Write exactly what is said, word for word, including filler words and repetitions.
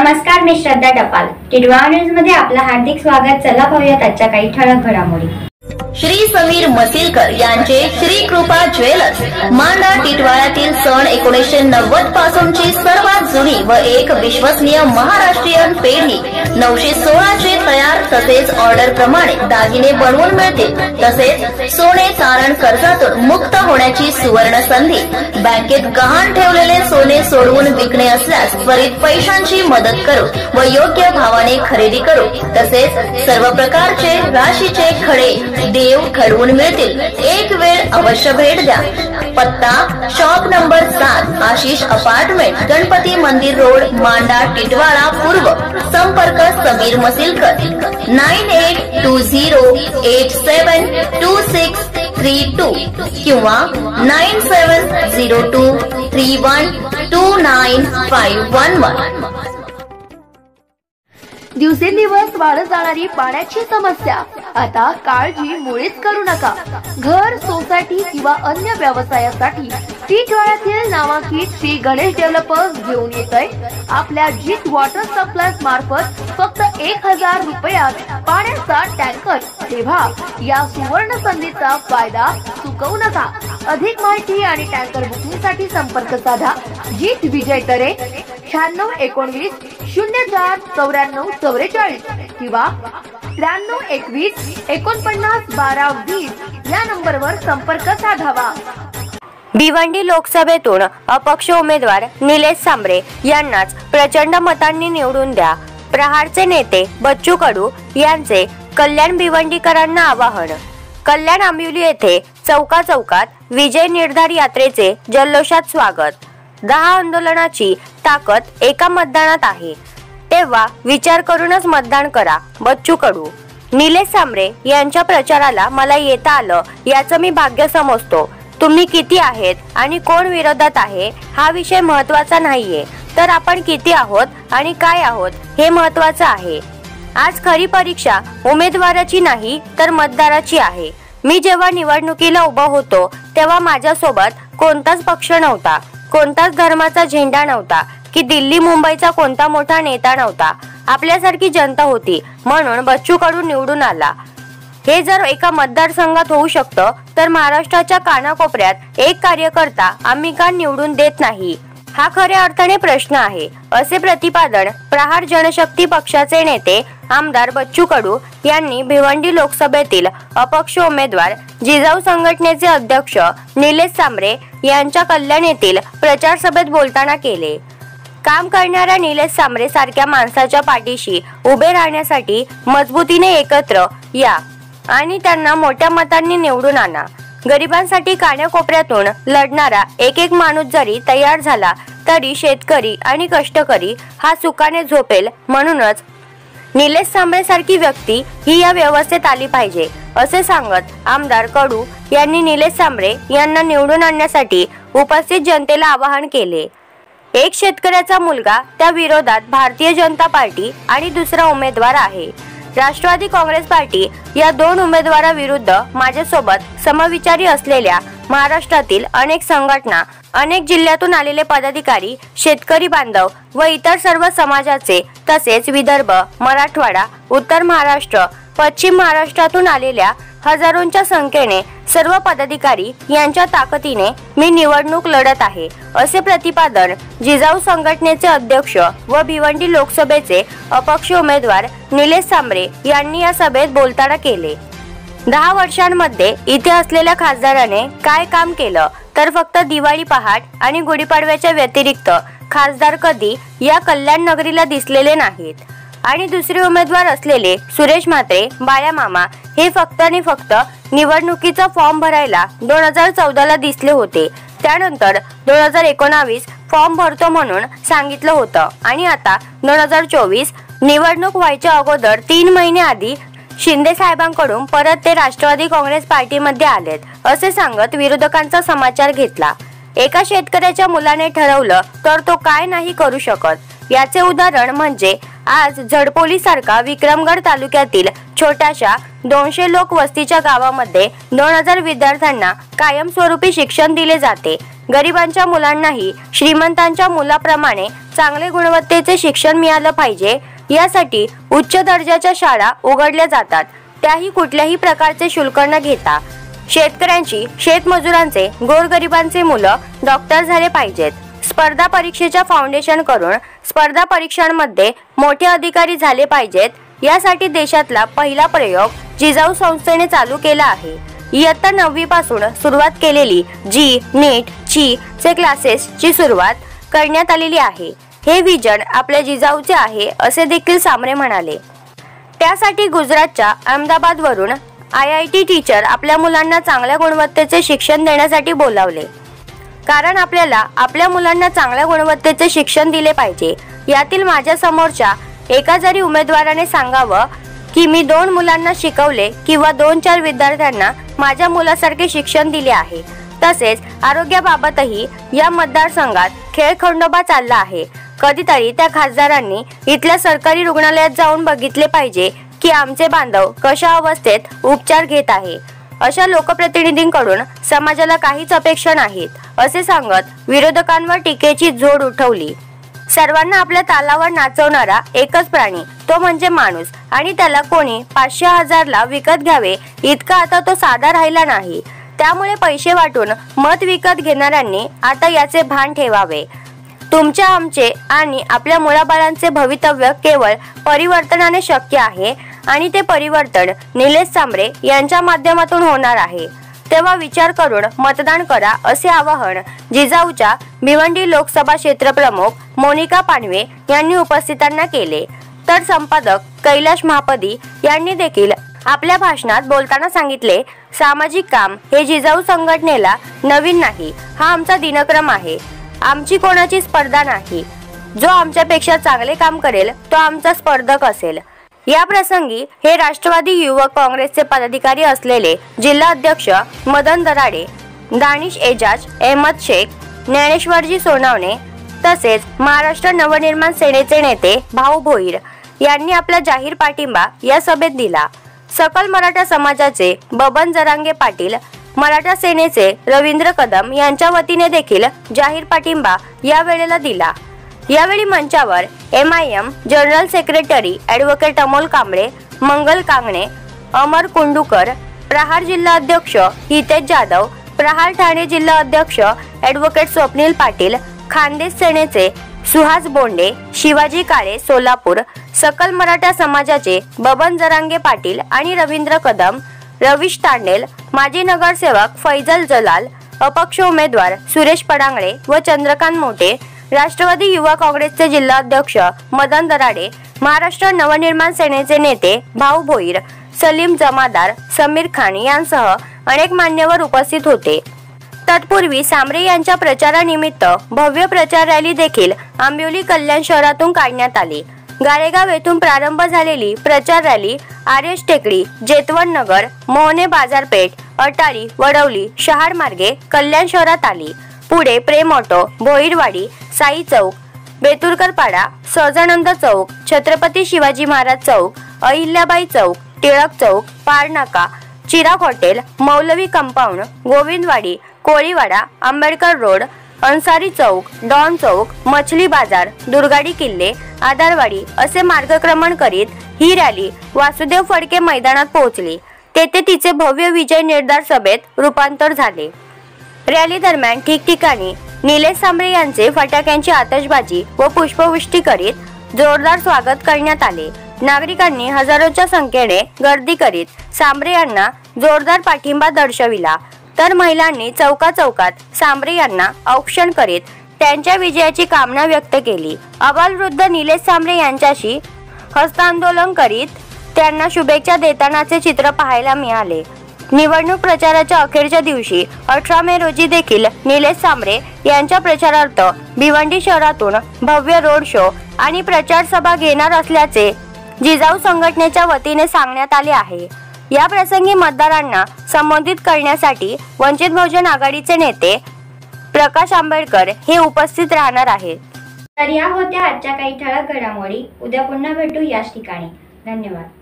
नमस्कार, मी श्रद्धा टपाल. टिटवाळा न्यूज मध्ये आपलं हार्दिक स्वागत. चला पाहूयात आजच्या काही ठळक घडामोडी. श्री समीर मसिलकर यांचे श्री कृपा ज्वेलर्स मांडा टिटवाळ्यातील सन एकोणीसशे नव्वद पासूनची सर्वात जुनी व एक विश्वसनीय महाराष्ट्रीयन पेढी नऊशे सोळाचे तयार तसेच ऑर्डर प्रमाणे दागिने बनवून मिळतील. तसेच सोने तारण कर्जातून मुक्त होण्याची सुवर्ण संधी. बँकेत गहाण ठेवलेले सोने सोडवून विकणे असल्यास त्वरित पैशांची मदत करू व योग्य भावाने खरेदी करू. तसेच सर्व प्रकारचे राशीचे खडे देव घडवून मिळतील. एक वेळ अवश्य भेट द्या. पत्ता शॉप नंबर सात आशिष अपार्टमेंट, गणपती मंदिर रोड, मांडा टिटवाळा पूर्व. संपर्क Sameer Masilkar nine eight two zero eight seven two six three two किंवा nine seven zero two three one two nine five one one. दिवसेंदिवस वाढत जाणारी पाण्याची समस्या. आता काळजी मुळीच करू नका. घर, सोसायटी किंवा अन्य व्यवसायासाठी टिटवाळ्यातील नामांकित श्री गणेश डेव्हलपर्स घेऊन येत आहे आपल्या जीत वॉटर सप्लाय मार्फत फक्त एक हजार रुपयात पाण्याचा टँकर. तेव्हा या सुवर्ण संधीचा फायदा चुकवू नका. अधिक माहिती आणि टँकर बुकिंग साठी संपर्क साधा. जीत विजय तरे शहाण्णव एकोणवीस शून्य चार चौऱ्याण्णव चौवेचाळीस किंवा त्र्याण्णव एकवीस एकोणपन्नास बारा वीस या नंबरवर संपर्क साधावा. भिवंडी लोकसभेतून अपक्ष उमेदवार निलेश सांबरे यांनाच प्रचंड मतांनी निवडून द्या. प्रहारचे नेते बच्चू कडू यांचे कल्याण भिवंडीकरांना आवाहन. कल्याण आंबिवली येथे चौका चौकात विजय निर्धार यात्रेचे जल्लोषात स्वागत. दहा आंदोलनाची ताकद एका मतदानात आहे, तेव्हा विचार करूनच मतदान करा. बच्चू कडू. निलेश सांबरे यांच्या प्रचाराला मला येता आलं याचं मी भाग्य समजतो. तुम्ही किती आहेत आणि कोण विरोधात आहे हा विषय महत्वाचा नाहीये, तर आपण किती आहोत आणि काय आहोत हे महत्वाचं आहे. आज खरी परीक्षा उमेदवाराची नाही तर मतदाराची आहे. मी जेव्हा निवडणुकीला उभा होतो तेव्हा माझ्यासोबत कोणताच पक्ष नव्हता, कोणताच धर्माचा झेंडा नव्हता की दिल्ली मुंबईचा कोणता मोठा नेता नव्हता. आपल्यासारखी जनता होती म्हणून बच्चू कडू निवडून आला. हे जर एका मतदारसंघात होऊ शकतं तर महाराष्ट्राच्या कानाकोपऱ्यात एक कार्यकर्ता आम्ही का निवडून देत नाही हा खऱ्या अर्थाने प्रश्न आहे, असे प्रतिपादन प्रहार जनशक्ती पक्षाचे नेते आमदार बच्चू कडू यांनी भिवंडी लोकसभेतील अपक्ष उमेदवार जिजाऊ संघटनेचे अध्यक्ष निलेश सांबरे यांच्या कल्याण येथील प्रचार सभेत बोलताना केले. काम करणाऱ्या निलेश सांबरे सारख्या माणसाच्या पाठीशी उभे राहण्यासाठी मजबूतीने एकत्र या आणि त्यांना मोठ्या मतांनी निवडून आणा. गरिबांसाठी कानाकोपऱ्यातून लढणारा एक एक माणूस जरी तयार झाला तरी शेतकरी आणि कष्टकरी हा सुखाने झोपेल. म्हणूनच निलेश सांबरे सारखी व्यक्ती ही या व्यवस्थेत आली पाहिजे, असे सांगत आमदार कडू यांनी निलेश सांबरे यांना निवडून आणण्यासाठी उपस्थित जनतेला आवाहन केले. एक शेतकऱ्याचा मुलगा त्या विरोधात भारतीय जनता पार्टी आणि दुसरा उमेदवार आहे. राष्ट्रवादी काँग्रेस पार्टी या दोन उमेदवाराविरुद्ध माझ्यासोबत समविचारी असलेल्या महाराष्ट्रातील अनेक संघटना, अनेक जिल्ह्यातून आलेले पदाधिकारी, शेतकरी बांधव व इतर सर्व समाजाचे तसेच विदर्भ, मराठवाडा, उत्तर महाराष्ट्र, पश्चिम महाराष्ट्रातून आलेल्या हजारोंच्या संख्येने सर्व पदाधिकारी यांच्या ताकदीने मी निवडणूक लढत आहे, असे प्रतिपादन जिजाऊ संघटनेचे अध्यक्ष व भिवंडी लोकसभेचे अपक्ष उमेदवार निलेश सांबरे यांनी या सभेत बोलताना केले. दहा वर्षांमध्ये इथे असलेल्या खासदाराने काय काम केलं तर फक्त दिवाळी पहाट आणि गुढीपाडव्याच्या व्यतिरिक्त खासदार कधी या कल्याण नगरीला दिसलेले नाहीत. आणि दुसरे उमेदवार असलेले सुरेश म्हात्रे, बाळा मामा हे फक्त आणि फक्त निवडणुकीचा फॉर्म भरायला दोन हजार चौदा ला दिसले होते. त्यानंतर दोन हजार एकोणावीस फॉर्म भरतो म्हणून सांगितलं होतं आणि आता दोन हजार चोवीस निवडणूक व्हायच्या अगोदर तीन महिने आधी शिंदे साहेबांकडून परत ते राष्ट्रवादी काँग्रेस पार्टीमध्ये आलेत, असे सांगत विरोधकांचा समाचार घेतला. एका शेतकऱ्याच्या मुलाने ठरवलं तर तो काय नाही करू शकत. याचे उदाहरण म्हणजे आज झडपोली सारखा विक्रमगड तालुक्यातील छोट्याशा दोनशे लोक वस्तीच्या गावामध्ये दोन हजार विद्यार्थ्यांना कायमस्वरूपी शिक्षण दिले जाते। गरिबांच्या मुलांनाही श्रीमंतांच्या मुलाप्रमाणे चांगले गुणवत्तेचे शिक्षण मिळालं पाहिजे यासाठी उच्च दर्जाच्या शाळा उघडल्या जातात, त्याही कुठल्याही प्रकारचे शुल्क न घेता। शेतकऱ्यांची, शेतमजुरांचे, गोरगरिबांचे मुलं डॉक्टर झाले पाहिजेत। स्पर्धा परीक्षेच्या फाउंडेशन करून स्पर्धा परीक्षांमध्ये मोठे अधिकारी झाले पाहिजेत यासाठी देशातला पहिला प्रयोग जिजाऊ संस्थेने चालू केला आहे। इयत्ता नववी पासून सुरुवात केलेली जी नीट ची चे क्लासेस ची सुरुवात करण्यात आलेली आहे। हे विजन आपल्या जिजाऊचे आहे असे देखील सांबरे म्हणाले। त्यासाठी गुजरातच्या अहमदाबाद वरून आय आय टी टीचर आपल्या मुलांना चांगल्या गुणवत्तेचे शिक्षण देण्यासाठी बोलावले, कारण आपल्याला आपल्या मुलांना चांगल्या गुणवत्तेचे शिक्षण दिले पाहिजे। यातील माझ्या समोरच्या एका जरी उमेदवाराने सांगावं की मी दोन मुलांना शिकवले किंवा दोन चार विद्यार्थ्यांना माझ्या मुलासारखे शिक्षण दिले आहे। तसेच आरोग्याबाबतही या मतदारसंघात खेळखंडोबा चालला आहे। कधीतरी त्या खासदारांनी इथल्या सरकारी रुग्णालयात जाऊन बघितले पाहिजे की आमचे बांधव कशा अवस्थेत उपचार घेत आहे। अशा लोकप्रतिनिधींकडून समाजाला काहीच अपेक्षा नाहीत असे सांगत विरोधकांवर टीकेची झोड उठवली। सर्वांना आपल्या तालावर नाचवणारा एकच प्राणी तो म्हणजे माणूस, आणि त्याला कोणी पाचशे हजारला विकत घ्यावे इतका आता तो साधा राहिला नाही। त्यामुळे पैसे वाटून मत विकत घेणाऱ्यांनी आता याचे भान ठेवावे। तुमच्या, आमचे आणि आपल्या मुलाबाळांचे भवितव्य केवळ परिवर्तनाने शक्य आहे, आणि ते परिवर्तन निलेश सांबरे यांच्या माध्यमातून होणार आहे। तेव्हा विचार करून मतदान करा असे आवाहन जिजाऊच्या भिवंडी लोकसभा क्षेत्र प्रमुख मोनिका पानवे यांनी उपस्थितांना केले। तर संपादक कैलाश महापदी यांनी देखील आपल्या भाषणात बोलताना सांगितले, सामाजिक काम हे जिजाऊ संघटनेला नवीन नाही, हा आमचा दिनक्रम आहे। आमची कोणाची स्पर्धा नाही, जो आमच्यापेक्षा चांगले काम करेल तो आमचा स्पर्धक असेल। या प्रसंगी हे राष्ट्रवादी युवक काँग्रेसचे पदाधिकारी असलेले जिल्हा अध्यक्ष मदन दराडे, दानिश एजाज, अहमद शेख, ज्ञानेश्वरजी सोनावणे तसेच महाराष्ट्र नवनिर्माण सेनेचे नेते भाऊ भोईर यांनी आपला जाहीर पाठिंबा या सभेत दिला। सकल मराठा समाजाचे बबन जरांगे पाटील, मराठा सेनेचे रवींद्र कदम यांच्या वतीने देखील जाहीर पाठिंबा या वेळेला दिला। यावेळी मंचावर M I M general secretary advocate Amol Kamble, Mangal Kangane, Amar Kundukar, Prahar जिल्हा अध्यक्ष हितेश जाधव, प्रहार ठाणे जिल्हा अध्यक्ष ॲडव्होकेट स्वप्नील पाटील, खानदेश सेनेचे सुहास बोंडे, शिवाजी काळे सोलापूर, सकल मराठा समाजाचे बबन जरांगे पाटील आणि रवींद्र कदम, रवीश तांडेल, माजी नगरसेवक फैजल जलाल, अपक्ष उमेदवार सुरेश पडांगळे व चंद्रकांत मोठे, राष्ट्रवादी युवा काँग्रेसचे जिल्हा अध्यक्ष मदन दराडे, महाराष्ट्र नवनिर्माण सेनेचे नेते भाऊ भोईर, सलीम जमादार, समीर खान यांसह अनेक मान्यवर उपस्थित होते। तत्पूर्वी सांबरे यांच्या प्रचारानिमित्त भव्य प्रचार रॅली देखील आंबिवली कल्याण शहरातून काढण्यात आली। गाळेगाव येथून प्रारंभ झालेली प्रचार रॅली आर एस टेकडी, जेतवण नगर, मोहने बाजारपेठ, अटारी, वडवली, शहाड मार्गे कल्याण शहरात आली। पुढे Prem auto, Bhoirwadi, Sai chowk, Beturkarpada, Sahajanand chowk, Chhatrapati Shivaji Maharaj chowk, Ahilyabai chowk, Tilak chowk, Parnaka, Chirag hotel, Maulvi compound, Govindwadi, Koliwada, Ambedkar road, Ansari chowk, Don chowk, Machhli Bazaar, Durgadi किल्ले, आधारवाडी असे मार्गक्रमण करीत ही रॅली वासुदेव फडके मैदानात पोहोचली। तेथे तिचे भव्य विजय निर्धार सभेत रूपांतर झाले। रॅली दरम्यान ठिकठिकाणी निलेश सांबरे यांचे फटाक्यांची आतषबाजी व पुष्पवृष्टी करीत जोरदार स्वागत करण्यात आले। नागरिकांनी हजारोच्या संख्येने गर्दी करीत सांबरे यांना जोरदार पाठिंबा दर्शविला, तर महिलांनी चौका चौकात सांबरे यांना औक्षण करीत त्यांच्या विजयाची कामना व्यक्त केली। अबालवृद्ध निलेश सांबरे यांच्याशी हस्तांदोलन करीत त्यांना शुभेच्छा देतानाचे चित्र पाहायला मिळाले। निवडणूक प्रचाराच्या अखेरच्या दिवशी अठरा मे रोजी देखील निलेश सांबरे यांच्या प्रचारार्थ भिवंडी शहरातून भव्य रोड शो आणि प्रचार सभा घेणार असल्याचे जिजाऊ संघटनेच्या वतीने सांगण्यात आले आहे। या प्रसंगी मतदारांना संबोधित करण्यासाठी वंचित बहुजन आघाडीचे नेते प्रकाश आंबेडकर हे उपस्थित राहणार आहेत। तर या होत्या आजच्या काही ठळक घडामोडी. उद्या पुन्हा भेटू याच ठिकाणी. धन्यवाद.